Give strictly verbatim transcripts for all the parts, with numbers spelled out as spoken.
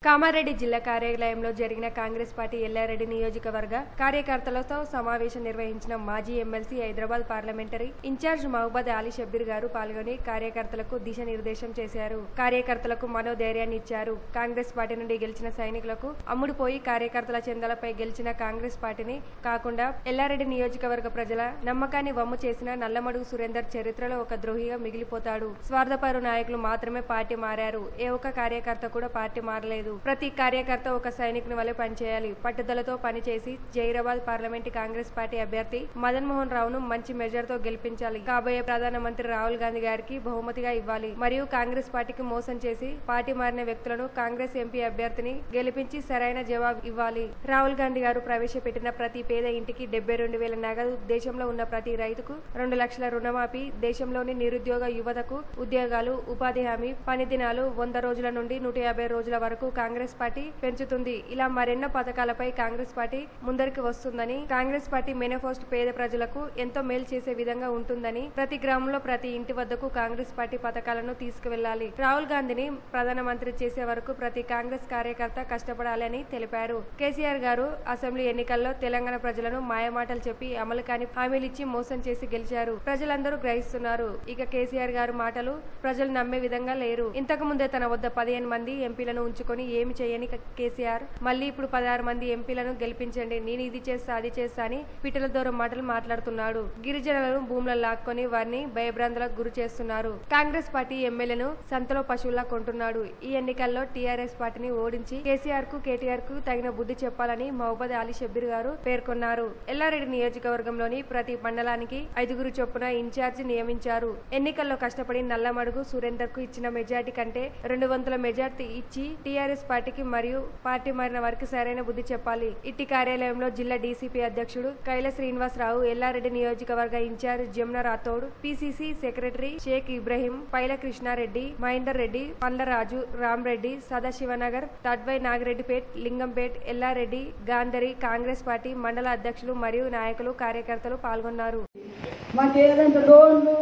కామారెడ్డి జిల్లా కార్యాలయంలో జరిగిన కాంగ్రెస్ పార్టీ ఎల్లారెడ్డి నియోజకవర్గ కార్యకర్తలతో సమావేశం నిర్వహించిన మాజీ MLC Hyderabad parliamentary in charge Mahboob Ali Shabbir గారు పాల్గొని కార్యకర్తలకు దిశానిర్దేశం చేశారు. కార్యకర్తలకు మనోధైర్యాన్ని ఇచ్చారు. కాంగ్రెస్ పార్టీ నుండి గెలిచిన సైనికులకు అమ్ముడుపోయి కార్యకర్తల చెందలపై గెలిచిన కాంగ్రెస్ పార్టీని కాకుండా ఎల్లారెడ్డి నియోజకవర్గ ప్రజల నమ్మకాన్ని వమ్ము చేసిన నల్లమడుగు సురేందర్ చరిత్రలో ఒక ద్రోహిగా మిగిలిపోతాడు. స్వార్థపరు నాయకులు మాత్రమే పార్టీ మారారు. ఏ ఒక్క కార్యకర్త కూడా పార్టీ మారలేదు. ప్రతి కార్యకర్త ఒక సైనికుని వలె పనిచేయాలి. పట్టుదలతో పనిచేసి జైరాబాద్ పార్లమెంట్ కాంగ్రెస్ పార్టీ అభ్యర్థి మదన్ మోహన్ రావును మంచి మెజార్టీతో గెలిపించాలి. కాబోయే ప్రధానమంత్రి రాహుల్ గాంధీ గారికి బహుమతిగా ఇవ్వాలి. మరియు కాంగ్రెస్ పార్టీకి మోసం చేసి పార్టీ మారిన వ్యక్తులను కాంగ్రెస్ ఎంపీ అభ్యర్థిని గెలిపించి సరైన జవాబు ఇవ్వాలి. రాహుల్ గాంధీ గారు ప్రవేశపెట్టిన ప్రతి పేద ఇంటికి డెబ్బై రెండు వేల నగదు, దేశంలో ఉన్న ప్రతి రైతుకు రెండు లక్షల రుణమాఫీ, దేశంలోని నిరుద్యోగ యువతకు ఉద్యోగాలు, ఉపాధి హామీ, పని దినాలు వంద రోజుల నుండి నూట యాభై రోజుల వరకు కాంగ్రెస్ పార్టీ పెంచుతుంది. ఇలా మరెన్నో పథకాలపై కాంగ్రెస్ పార్టీ ముందరికి వస్తుందని, కాంగ్రెస్ పార్టీ మేనిఫెస్టో పేద ప్రజలకు ఎంతో మేలు చేసే విధంగా ఉంటుందని, ప్రతి గ్రామంలో ప్రతి ఇంటి వద్దకు కాంగ్రెస్ పార్టీ పథకాలను తీసుకువెళ్లాలి. రాహుల్ గాంధీని ప్రధానమంత్రి చేసే వరకు ప్రతి కాంగ్రెస్ కార్యకర్త కష్టపడాలని తెలిపారు. కేసీఆర్ గారు అసెంబ్లీ ఎన్నికల్లో తెలంగాణ ప్రజలను మాయమాటలు చెప్పి అమలు కాని హామీలిచ్చి మోసం చేసి గెలిచారు. ప్రజలందరూ గ్రహిస్తున్నారు. ఇక కేసీఆర్ గారు మాటలు ప్రజలు నమ్మే విధంగా లేరు. ఇంతకు ముందే తన వద్ద పదిహేను మంది ఎంపీలను ఉంచుకొని ఏమి చేయని కేసీఆర్ మళ్లీ ఇప్పుడు పదహారు మంది ఎంపీలను గెలిపించండి, నేను ఇది చేస్తా అది చేస్తా అని పిట్టల దూరం మాటలు మాట్లాడుతున్నాడు. గిరిజనులను భూములను లాక్కొని వారిని భయభ్రాంతులకు గురి చేస్తున్నారు. కాంగ్రెస్ పార్టీ ఎమ్మెల్యేను సంతలో పశువుల్లా కొంటున్నాడు. ఈ ఎన్నికల్లో టీఆర్ఎస్ పార్టీని ఓడించి కేసీఆర్ కు కేటీఆర్ కు తగిన బుద్ధి చెప్పాలని మహబూబ్ అలీ షబ్బీర్ గారు పేర్కొన్నారు. ఎల్లారెడ్డి నియోజకవర్గంలోని ప్రతి మండలానికి ఐదుగురు చొప్పున ఇన్ఛార్జి నియమించారు. ఎన్నికల్లో కష్టపడి నల్లమడుగు సురేందర్ కు ఇచ్చిన మెజార్టీ కంటే రెండు వంతుల మెజార్టీ ఇచ్చి టీఆర్ఎస్ పార్టీకి మరియు పార్టీ మారిన వారికి సరైన బుద్ధి చెప్పాలి. ఇట్టి కార్యాలయంలో జిల్లా డీసీపీ అధ్యక్షుడు కైల శ్రీనివాసరావు, ఎల్లారెడ్డి నియోజకవర్గ in charge Jamuna Rathod, PCC secretary Shaik Ibrahim, Paila Krishnareddy, Mahender Reddy, Pandlaraju, Ramareddy, Sadashivnagar, Tadwai Nagireddypet, Lingampet, Yellareddy, Gandhari Congress party mandal అధ్యక్షులు మరియు నాయకులు కార్యకర్తలు పాల్గొన్నారు. మాకేదంటే లోన్లు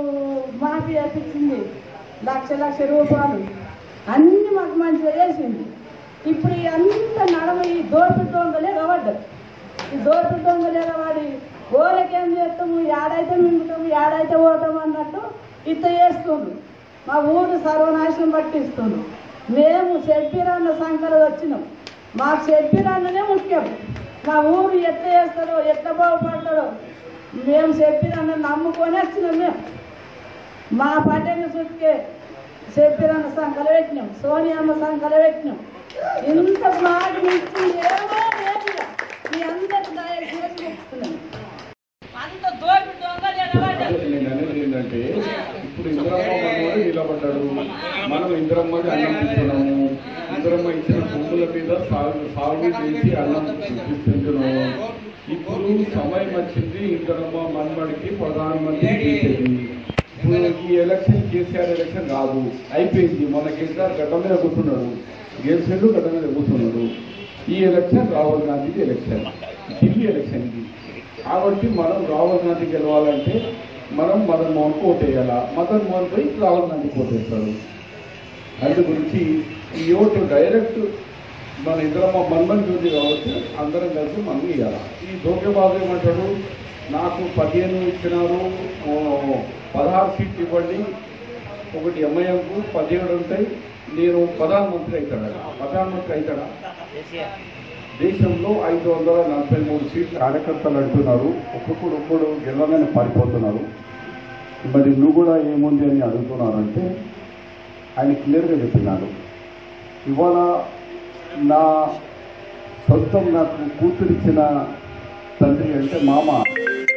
మాఫీ అప్పించింది, లక్ష లక్ష రూపాయలు అన్ని మాకు మంచిగా చేసింది. ఇప్పుడు అంత నడమ ఈ దోపిడి దొంగలే కవడ్డారు. ఈ దోపిడి దొంగలే వాడి ఓలకేం చేస్తాము, ఏడైతే మింగుతాము, ఏడైతే పోతాము అన్నట్టు ఇట్ట చేస్తుండ్రు. మా ఊరు సర్వనాశనం పట్టిస్తుండ్రు. మేము చెప్పిరాన్న సంఖ్యలో వచ్చినాం. మాకు చెప్పిరాన్ననే ముఖ్యం. మా ఊరు ఎట్లా చేస్తారో, ఎట్లా బాగుపడతారో మేము చెప్పిరాన్న నమ్ముకొని వచ్చినాం. మేము మా పట్టణ చుట్టుకే చెప్పిరాన్న సంఖ్యలో పెట్టినాం, సోనియమ్మ సంఖ్యలో పెట్టినాం. ఇంత మాట ఇచ్చి ఏమో లేదు. మీ అందరికి దయచేసి చెప్తున్నాం. అంత దోపిడి దొంగలు ఏంటంటే ఇప్పుడు ఇందిరమ్మ మనవాడు నిలబడ్డాడు. మనం ఇందిరమ్మకి అన్నం ఇస్తున్నాము. ఇందిరమ్మ ఇచ్చిన భూముల మీద సాగు సాగు చేసి అన్నం ఇస్తున్నాము. ఇప్పుడు సమయం వచ్చింది ఇందిరమ్మ మనవాడికి ప్రధానమంత్రి చేసేది. ఇప్పుడు ఈ ఎలక్షన్ కేసీఆర్ ఎలక్షన్ కాదు, అయిపోయింది. మన కేసీఆర్ గడ్డ మీద కూర్చున్నాడు, గెలిచిండు, గడ్డ మీద కూర్చున్నాడు. ఈ ఎలక్షన్ రాహుల్ గాంధీకి ఎలక్షన్, ఢిల్లీ ఎలక్షన్ ఇది. కాబట్టి మనం రాహుల్ గాంధీ గెలవాలంటే మనం మదన్ మోహన్ ఓటేయాలా. మదన్ మోహన్ పోయి రాహుల్ గాంధీ ఓటేస్తాడు. అందు గురించి ఈ ఓటు డైరెక్ట్ మన ఇంద్రమ్మ మన్మన్ చూసి కాబట్టి అందరం కలిసి మనం ఇవ్వాలి. ఈ దోకేబాబు ఏమంటాడు, నాకు పదిహేను ఇచ్చినారు, పదహారు సీట్లు ఇవ్వండి, ఒకటి ఎంఐఎంకు పదిహేడు ఉంటాయి, నేను ప్రధానమంత్రి అవుతాడా? ప్రధానమంత్రి అవుతాడా? దేశంలో ఐదు వందల నలభై మూడు సీట్లు కార్యకర్తలు అంటున్నారు. ఒక్కొక్కడు ఒక్కడు గెలవగానే పారిపోతున్నారు. మరి నువ్వు కూడా ఏముంది అని అడుగుతున్నారంటే ఆయన క్లియర్గా చెప్పినాడు. ఇవాళ నా సొంతం నాకు కూతురిచ్చిన తండ్రి అంటే మామ